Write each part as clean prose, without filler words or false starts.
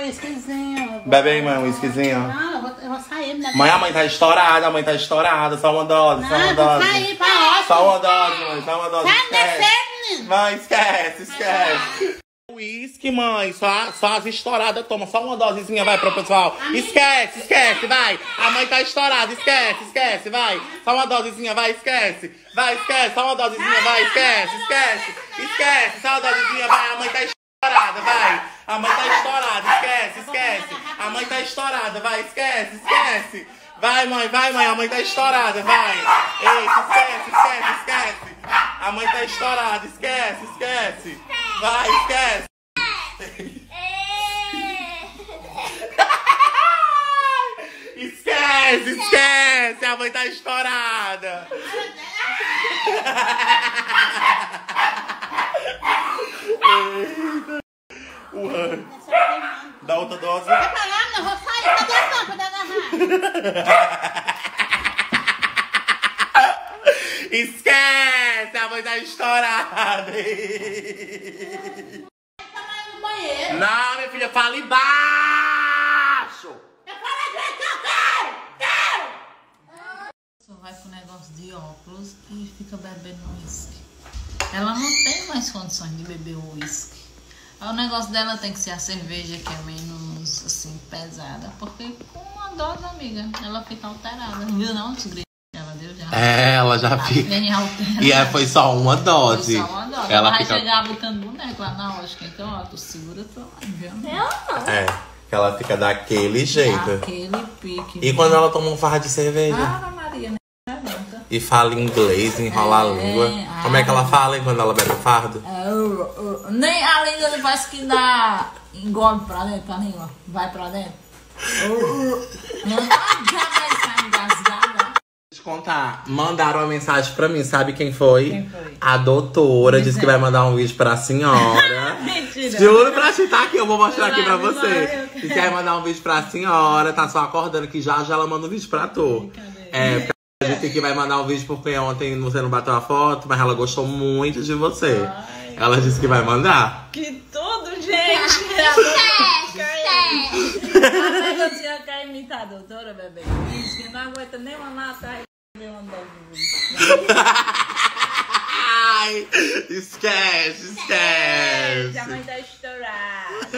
whiskyzinho. Bebe aí, mãe, um whiskyzinho. Não, eu vou sair. Mãe, a mãe tá estourada, Só uma dose, Não, só uma eu vou dose. sair pra roça. Só uma dose, mãe, só uma dose. Sai Esquece. descer, menino. Mãe, esquece. Whisky, mãe, só as estouradas toma, só uma dosezinha, vai pro pessoal. Esquece, vai. A mãe tá estourada, esquece, vai. Só uma dosezinha, vai, esquece. Vai, esquece, só uma dosezinha, vai, esquece. Só uma dosezinha, vai. A mãe tá estourada, vai. A mãe tá estourada, esquece. A mãe tá estourada, vai, esquece. Vai, mãe, a mãe tá estourada, vai. Ei, esquece. A mãe tá estourada, esquece. Vai, esquece. Esquece. A mãe tá estourada. Dá outra dose. Vai pra lá, não vou sair. Cadê a tampa da garrafa? Esquece, a mãe tá estourada. No banheiro. Não, minha filha, fala embaixo. Eu falo que eu quero. Só vai pro negócio de óculos e fica bebendo uísque. Ela não tem mais condições de beber o uísque. O negócio dela tem que ser a cerveja, que é menos, assim, pesada. Porque com uma dose, amiga, ela fica alterada. Viu não, os gritos que ela deu já? Ela já fica. Bem alterada. E foi só uma dose. Foi só uma dose. Ela vai fica... chegar botando boneco lá na lógica. Então, ó, tu segura tua mãe, viu? Que ela fica daquele jeito. Aquele pique. E quando ela toma um fardo de cerveja? Ah, Maria, né? Levanta. E fala inglês, enrola a língua. Como é que ela fala, hein, quando ela bebe o fardo? Nem a língua depois que dá. Engole pra dentro, a língua. Vai pra dentro. Não já vai estar engasgada. Deixa eu contar. Mandaram uma mensagem pra mim, sabe quem foi? Quem foi? A doutora disse que vai mandar um vídeo pra senhora. Mentira. Juro pra ti, tá aqui, eu vou mostrar aqui pra Vai, você. Disse que vai mandar um vídeo pra senhora, tá só acordando que já ela manda um vídeo pra tu. Porque a gente que vai mandar um vídeo porque ontem você não bateu a foto, mas ela gostou muito de você. Ela disse que vai mandar. Que tudo, gente! A senhora quer imitar a doutora, bebê? Isso, que não aguenta nem uma mata aí. Ai, esquece. A mãe tá estourada.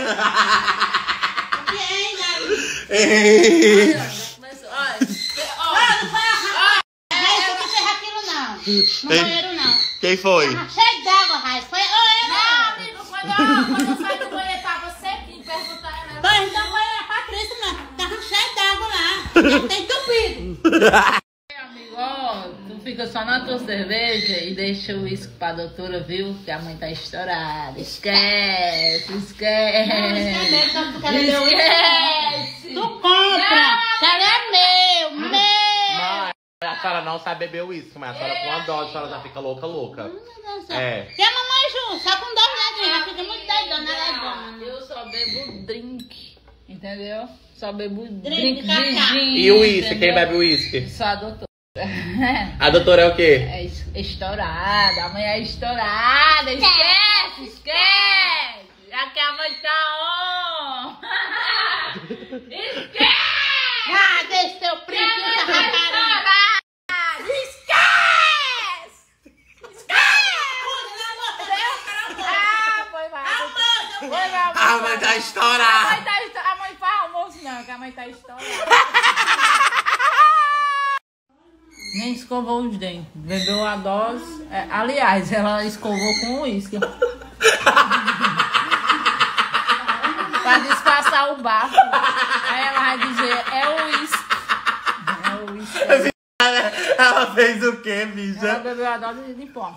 Ei. Começou, Não foi a Raíssa que fez aquilo, não. No banheiro, não. Quem foi? Cheio d'água, Raíssa. Foi eu, não, amigo, quando eu saí do banheiro, tava sempre em perguntar. Pois então foi a Patrícia, não. Tava cheio d'água lá. Já tem entupido. Amigo, ó, tu fica só na tua cerveja e deixa o uísque pra doutora, viu? Que a mãe tá estourada. Esquece. Tu compra. Cara, é meu. Mãe, a senhora não sabe beber uísque, mas a senhora com uma dose, a senhora já fica louca. É. E a mamãe junto, só com 2 dedinhos. Já fica muito doidona, ela é dona. Eu só bebo drink, entendeu? Só bebo Drink drink de de cacau. gin. E o uísque? entendeu? Quem bebe uísque? Só a doutora. A doutora é o quê? É estourada, a mãe é estourada. Esquece. Já que a mãe tá on. Esquece. Ah, deixa teu primo que tá raparando. A mãe tá estourada. A mãe faz almoço não, que a mãe tá estourada. Nem escovou os dentes. Bebeu a dose. Aliás, ela escovou com uísque. Pra disfarçar o bafo. Aí ela vai dizer, é o uísque. Ela fez o quê, bicha? Ela bebeu a dose de pó.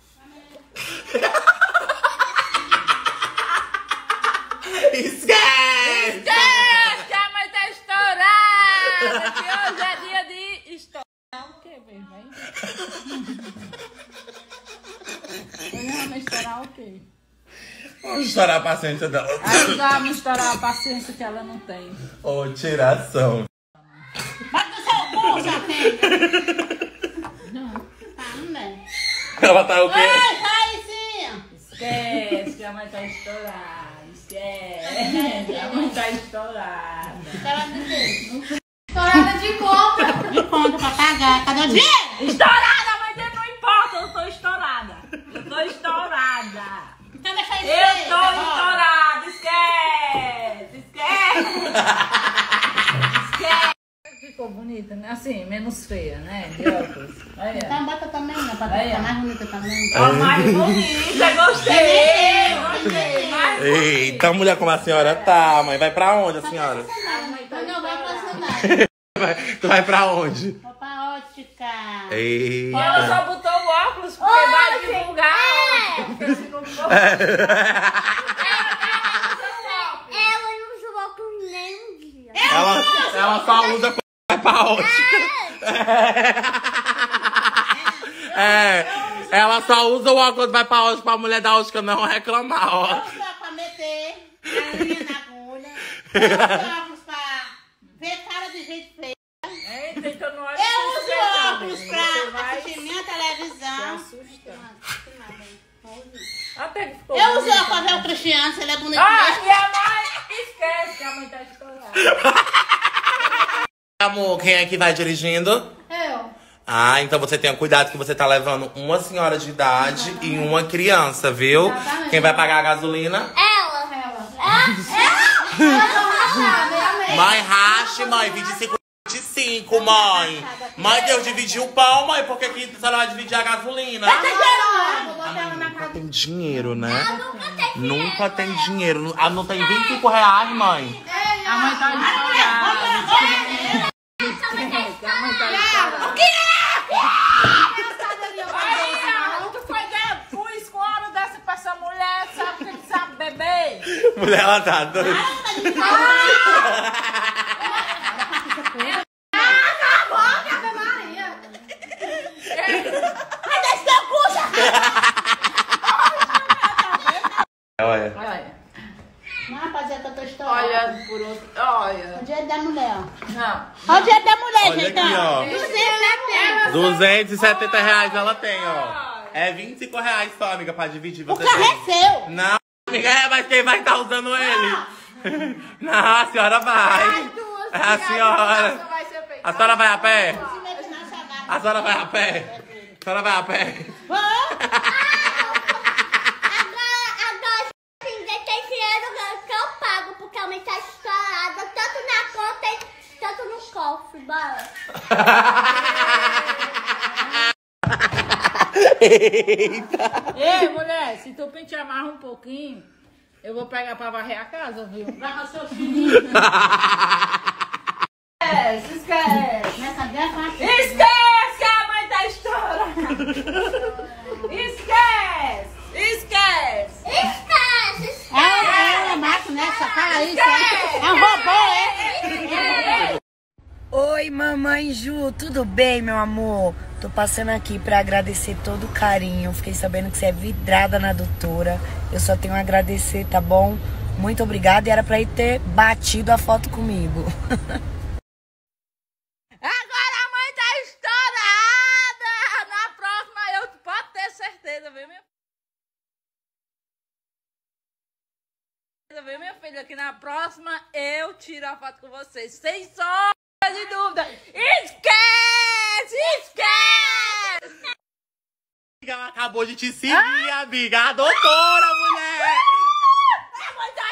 Esquece! Que a mãe tá estourada! Que hoje é dia de estourar o quê, bem? Hoje vamos estourar o quê? Vamos estourar a paciência dela. Ajudar a me estourar a paciência que ela não tem. Ô, tiração. Bota no seu cu, já tem. Não. Tá, não é. Ela tá o quê? Ai, Raicinha. Esquece. que a mãe tá estourada. Esquece. A mãe tá estourada. Estourada de conta. De conta pra pagar. Cadê o dinheiro? Estourada, mas não importa, eu tô estourada. Eu tô estourada. Então deixa isso Eu aí, tô tá bom? estourada, esquece. Esquece. Ficou bonita, né? Assim, menos feia, né? De óculos. Olha. Então bota também, né? Pra Aí, ficar ó. mais bonita também. Ó, mais bonita, gostei. Gostei. Mais Eita, mulher, como a senhora tá, mãe. Vai pra onde, a senhora? Eu não vou pra cidade. Tu vai pra onde? Vou pra ótica. Eita. Ela só botou o óculos porque vai divulgar. Ela não usou óculos nem um dia. Ela só usa quando vai pra ótica. Ela só usa o óculos, vai pra ótica, pra mulher da ótica não reclamar, ó. Eu uso pra meter a linha na agulha. Eu uso óculos pra ver cara de gente feia. Eita, então não olha Eu pra uso você, óculos não. pra Você vai assistir minha televisão. se assustar. Até que ficou Eu uso bonita. óculos pra ver o Cristiano, se ele é bonito Ah, mesmo. e a mãe esquece que a mãe tá estourada. Amor, quem é que vai dirigindo? Eu. Ah, então você tenha cuidado que você tá levando uma senhora de idade e uma criança, viu? Exatamente. Quem vai pagar a gasolina? Ela. Mãe, rache, mãe. 25, mãe. Mãe, Deus dividiu o pão, mãe. Por que que você não vai dividir a gasolina? Vou botar ela na casa. Tem dinheiro, né? Nunca tem dinheiro. Ah, não tem 25 reais, mãe? A mãe tá estourada. A mãe tá estourada. Aí, tu foi dar o escuro dessa pra essa mulher, sabe que sabe beber? Mulher, ela tá doida. Olha. Olha, Não, rapaziada, que eu tô estourada. olha por outro. Olha. O dinheiro da mulher, ó. Não. Olha o dinheiro da mulher, Olha gente. aqui, ó. 270. 270 reais ela tem, ó. É 25 reais só, amiga, pra dividir. O Você carro tem. é seu. Não, amiga, mas quem vai estar usando ele? Não, a senhora vai. A senhora. A senhora vai a pé? A senhora vai a pé? A senhora vai a pé? Agora sim, tem dinheiro que eu pago, porque a mãe tá estourada, tanto na conta e tanto no cofre, bora. Eita! Ei, mulher, se tu te amarra um pouquinho, eu vou pegar pra varrer a casa, viu? Vai seu filhinho. Esquece. Nessa guerra, Esquece que a mãe tá estourada. Esquece. Esquece. Esquece, é macho, né? Só fala isso. É um robô, é? Oi, mamãe Ju, tudo bem, meu amor? Tô passando aqui pra agradecer todo o carinho. Fiquei sabendo que você é vidrada na doutora. Eu só tenho a agradecer, tá bom? Muito obrigada. E era pra ir ter batido a foto comigo. Agora a mãe tá estourada. Na próxima eu posso ter certeza, viu, minha filha? Viu, minha filha? Que na próxima eu tiro a foto com vocês. Sem sombra de dúvida. Esquece! Esquece! Ela acabou de te seguir, amiga. A doutora, mulher! A mãe tá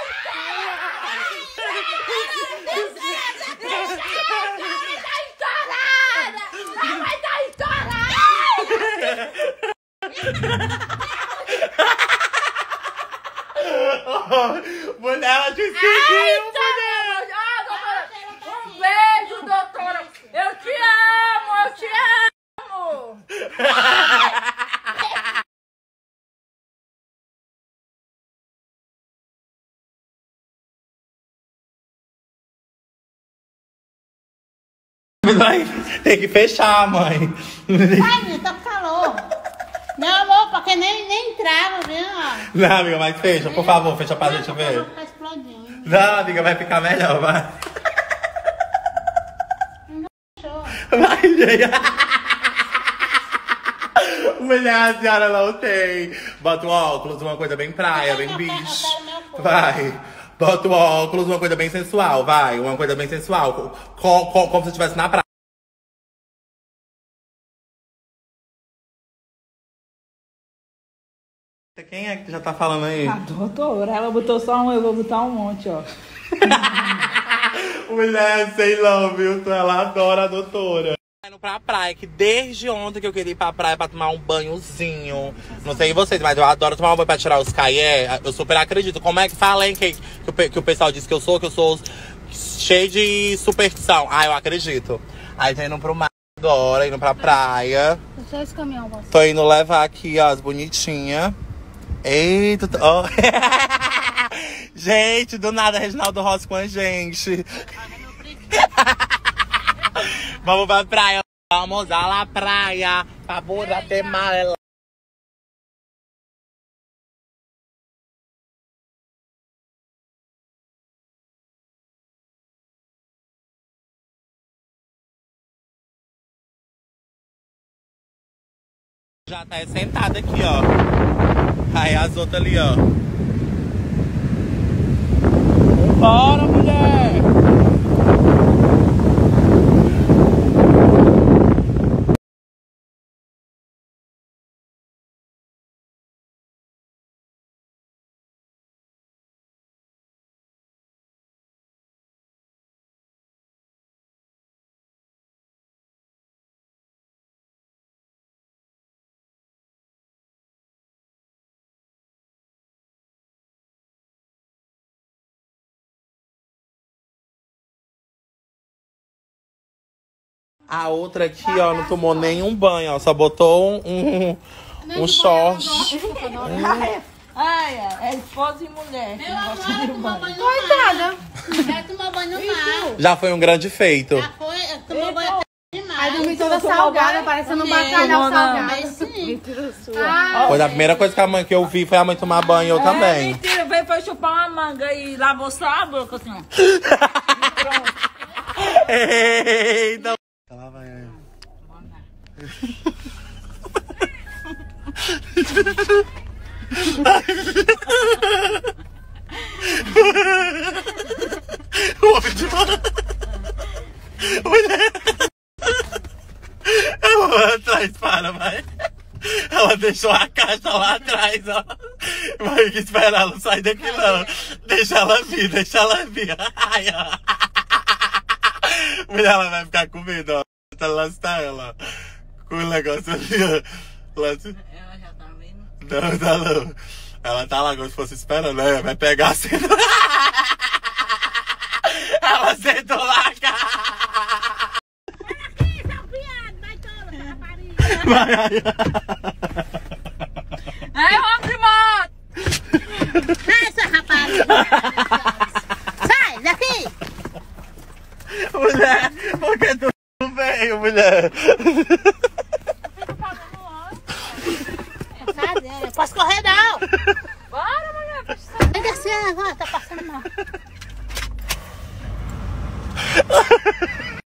estourada! A mãe tá estourada! Mulher, ela te seguiu, mulher! Um beijo, doutora! Eu te amo! Eu te amo! Tem que fechar, mãe. Ai, tá com calor. Não, amor, porque nem entrava, viu? Não, amiga, mas fecha, por favor, fecha pra gente ver. Tá explodindo. Não, amiga, vai ficar melhor, vai. Show. Vai, gente. Mulher, a senhora não tem. Bota o óculos, uma coisa bem praia, bem bicho. Vai. Bota o óculos, uma coisa bem sensual, vai. Uma coisa bem sensual. Como se estivesse na praia. Quem é que já tá falando aí? A doutora, ela botou só um, eu vou botar um monte, ó. Mulher, sei não, viu? Ela adora a doutora. Indo pra praia, que desde ontem que eu queria ir pra praia pra tomar um banhozinho. Não sei vocês, mas eu adoro tomar um banho pra tirar os caié. Eu super acredito. Como é que fala, hein? Que o pessoal diz que eu sou cheio de superstição. Ah, eu acredito. Aí tô indo pro mar agora, indo pra praia. Deixa esse caminhão, você. Tô indo levar aqui, ó, as bonitinhas. Eita, ó. Gente, do nada, Reginaldo Rossi com a gente. Vamos pra praia. Vamos à la praia. Favor da temala. Já tá sentada aqui, ó. Aí as outras ali, ó. Bora, mulher! A outra aqui, ó, não tomou nenhum banho, ó. Só botou um short. Ai, é esposa e mulher. Meu amor, tomou banho no Coitada. mar. Já tomou banho no mar. Já foi um grande feito. Já foi, tomou banho até demais. Aí dormi toda salgada, parecendo um bacalhau salgado. Mas sim. Foi a primeira coisa que eu vi foi a mãe tomar banho, eu também. Mentira, veio foi chupar uma manga e lavou só a boca, assim, ó. Eita. Lá vai, aí. O homem de mano. Mulher. Ela vai atrás, vai. Ela deixou a caixa lá atrás, ó. Vai que esperar ela não sair daqui, não. Deixa ela vir. Ai, ó. Mulher, ela vai ficar com medo, ó. Lança ela. Com o negócio ali, ó. Lança. Ela já tá vendo? Não, tá não. Ela tá lá como se fosse esperando, né? Vai pegar assim. Ela sentou lá, cara. Vai, Ai, vamos de moto! Sai, seu rapaz. Sai daqui. Mulher, por que tu não veio, mulher? Brincadeira, posso correr não. Bora, mulher, Vem descer agora, tá passando mal.